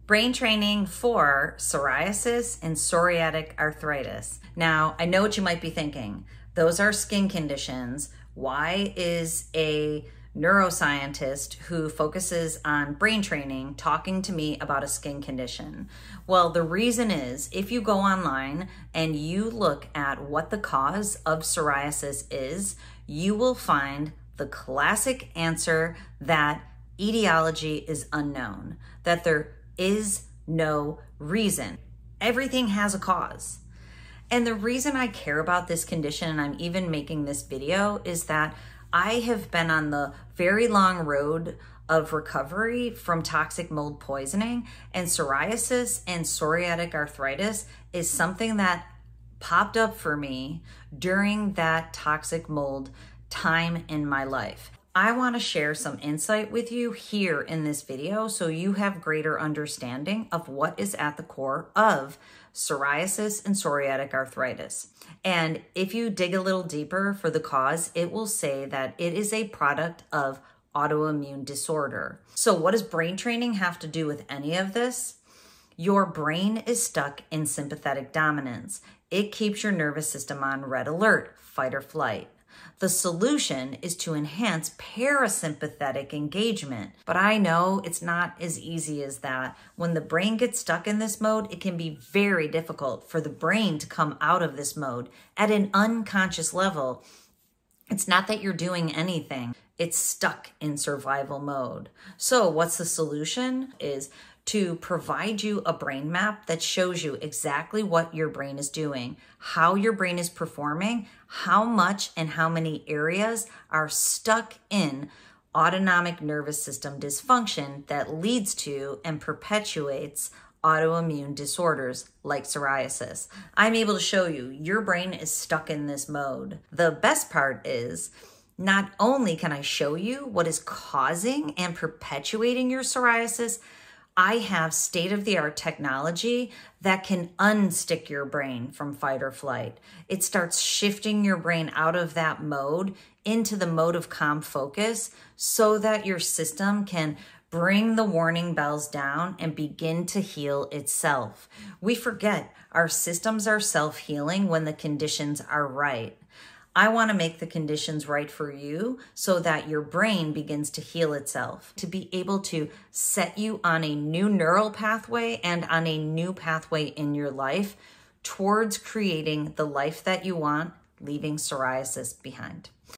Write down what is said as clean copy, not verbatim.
Brain training for psoriasis and psoriatic arthritis. Now, I know what you might be thinking. Those are skin conditions. Why is a neuroscientist who focuses on brain training talking to me about a skin condition? Well, the reason is if you go online and you look at what the cause of psoriasis is, you will find the classic answer that etiology is unknown, that there is no reason. Everything has a cause. And the reason I care about this condition, and I'm even making this video, is that I have been on the very long road of recovery from toxic mold poisoning, and psoriasis and psoriatic arthritis is something that popped up for me during that toxic mold time in my life. I want to share some insight with you here in this video so you have greater understanding of what is at the core of psoriasis and psoriatic arthritis. And if you dig a little deeper for the cause, it will say that it is a product of autoimmune disorder. So what does brain training have to do with any of this? Your brain is stuck in sympathetic dominance. It keeps your nervous system on red alert, fight or flight. The solution is to enhance parasympathetic engagement. But I know it's not as easy as that. When the brain gets stuck in this mode, it can be very difficult for the brain to come out of this mode at an unconscious level. It's not that you're doing anything. It's stuck in survival mode. So what's the solution? Is to provide you a brain map that shows you exactly what your brain is doing, how your brain is performing, how much and how many areas are stuck in autonomic nervous system dysfunction that leads to and perpetuates autoimmune disorders like psoriasis. I'm able to show you your brain is stuck in this mode. The best part is not only can I show you what is causing and perpetuating your psoriasis, I have state-of-the-art technology that can unstick your brain from fight or flight. It starts shifting your brain out of that mode into the mode of calm focus so that your system can bring the warning bells down and begin to heal itself. We forget our systems are self-healing when the conditions are right. I want to make the conditions right for you so that your brain begins to heal itself, to be able to set you on a new neural pathway and on a new pathway in your life towards creating the life that you want, leaving psoriasis behind.